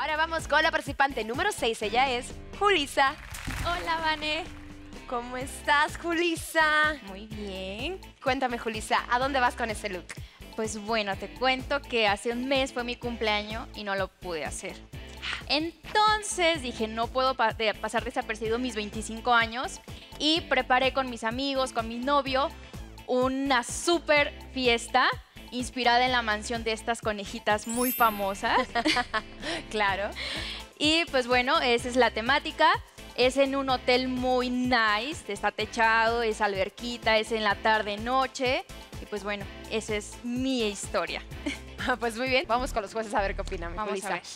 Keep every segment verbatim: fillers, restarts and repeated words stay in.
Ahora vamos con la participante número seis. Ella es Julissa. Hola, Vane. ¿Cómo estás, Julissa? Muy bien. Cuéntame, Julissa, ¿a dónde vas con ese look? Pues bueno, te cuento que hace un mes fue mi cumpleaños y no lo pude hacer. Entonces dije, no puedo pa de pasar desapercibido mis veinticinco años y preparé con mis amigos, con mi novio, una súper fiesta inspirada en la mansión de estas conejitas muy famosas. Claro. Y pues bueno, esa es la temática. Es en un hotel muy nice, está techado, es alberquita, es en la tarde-noche. Y pues bueno, esa es mi historia. Pues muy bien, vamos con los jueces a ver qué opinan. Vamos Julissa. a ver.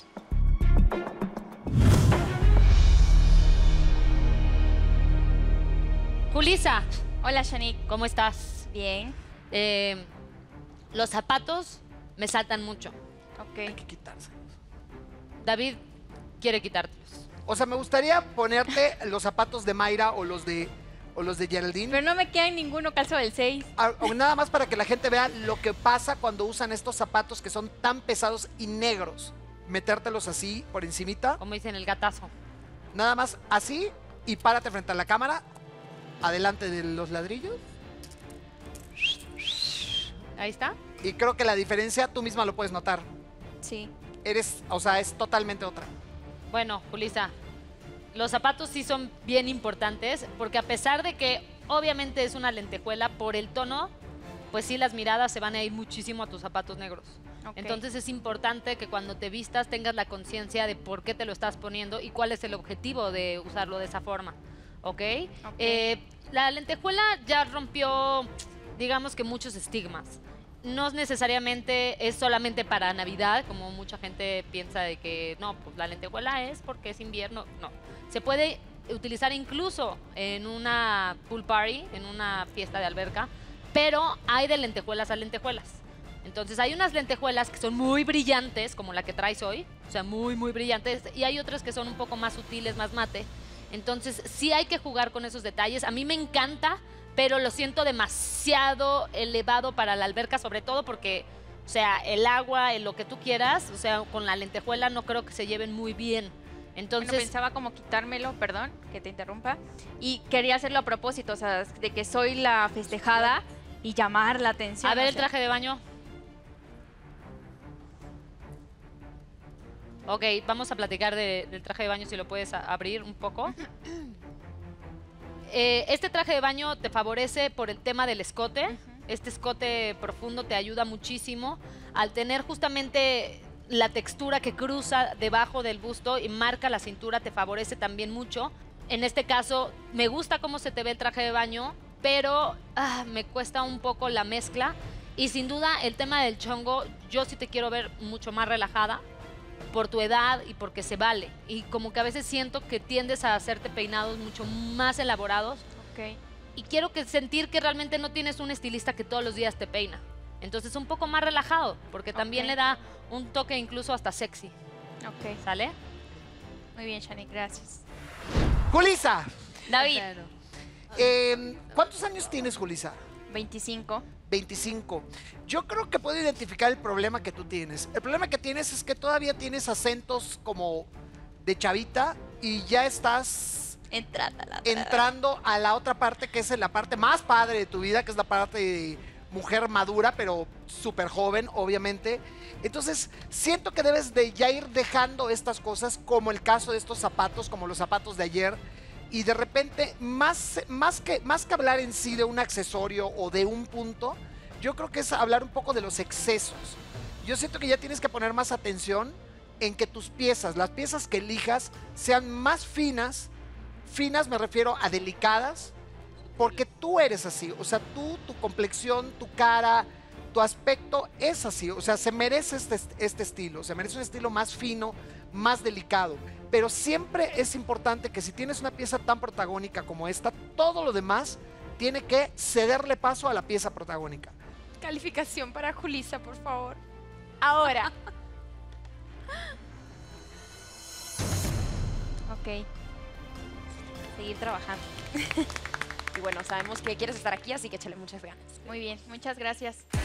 Julissa, Hola, Shanique. ¿cómo estás? Bien. Eh, los zapatos me saltan mucho. Ok. Hay que quitárselos. David quiere quitártelos. O sea, me gustaría ponerte los zapatos de Mayra o los de, o los de Geraldine. Pero no me queda ninguno calzo del seis. Ah, o nada más para que la gente vea lo que pasa cuando usan estos zapatos que son tan pesados y negros. Metértelos así por encimita. Como dicen, el gatazo. Nada más así y párate frente a la cámara. Adelante de los ladrillos. Ahí está. Y creo que la diferencia tú misma lo puedes notar. Sí. Eres, o sea, es totalmente otra. Bueno, Julissa, los zapatos sí son bien importantes porque a pesar de que obviamente es una lentejuela, por el tono, pues sí las miradas se van a ir muchísimo a tus zapatos negros. Ok. Entonces es importante que cuando te vistas tengas la conciencia de por qué te lo estás poniendo y cuál es el objetivo de usarlo de esa forma. ¿Ok? Ok. Eh, la lentejuela ya rompió, digamos que muchos estigmas. No necesariamente es solamente para Navidad, como mucha gente piensa de que no, pues la lentejuela es porque es invierno. No, se puede utilizar incluso en una pool party, en una fiesta de alberca, pero hay de lentejuelas a lentejuelas. Entonces hay unas lentejuelas que son muy brillantes, como la que traes hoy, o sea, muy, muy brillantes, y hay otras que son un poco más sutiles, más mate. Entonces sí hay que jugar con esos detalles. A mí me encanta, pero lo siento demasiado elevado para la alberca, sobre todo porque, o sea, el agua, el lo que tú quieras, o sea, con la lentejuela no creo que se lleven muy bien. Entonces, Bueno, pensaba como quitármelo, perdón, que te interrumpa. Y quería hacerlo a propósito, o sea, de que soy la festejada y llamar la atención. a ver o el sea. traje de baño. Ok, vamos a platicar de- del traje de baño, si lo puedes a- abrir un poco. Eh, este traje de baño te favorece por el tema del escote. Este escote profundo te ayuda muchísimo al tener justamente la textura que cruza debajo del busto y marca la cintura, te favorece también mucho. En este caso, me gusta cómo se te ve el traje de baño, pero ah, me cuesta un poco la mezcla. Y sin duda, el tema del chongo, yo sí te quiero ver mucho más relajada por tu edad y porque se vale. Y como que a veces siento que tiendes a hacerte peinados mucho más elaborados. Ok. Y quiero que sentir que realmente no tienes un estilista que todos los días te peina. Entonces un poco más relajado, porque también Ok. le da un toque incluso hasta sexy. Ok. ¿Sale? Muy bien, Shanique, gracias. Julissa, David, eh, ¿cuántos años tienes, Julissa? veinticinco. veinticinco. Yo creo que puedo identificar el problema que tú tienes. El problema que tienes es que todavía tienes acentos como de chavita y ya estás Entrada la entrando a la otra parte que es la parte más padre de tu vida, que es la parte de mujer madura, pero súper joven, obviamente. Entonces, siento que debes de ya ir dejando estas cosas, como el caso de estos zapatos, como los zapatos de ayer, y de repente, más, más, que, más que hablar en sí de un accesorio o de un punto, yo creo que es hablar un poco de los excesos. Yo siento que ya tienes que poner más atención en que tus piezas, las piezas que elijas, sean más finas. Finas me refiero a delicadas, porque tú eres así. O sea, tú, tu complexión, tu cara, tu aspecto es así. O sea, se merece este, este estilo. Se merece un estilo más fino, más delicado. Pero siempre es importante que si tienes una pieza tan protagónica como esta, todo lo demás tiene que cederle paso a la pieza protagónica. Calificación para Julissa, por favor. Ahora. Ok. Seguir trabajando. Y bueno, sabemos que quieres estar aquí, así que échale muchas ganas. Muy bien, muchas gracias.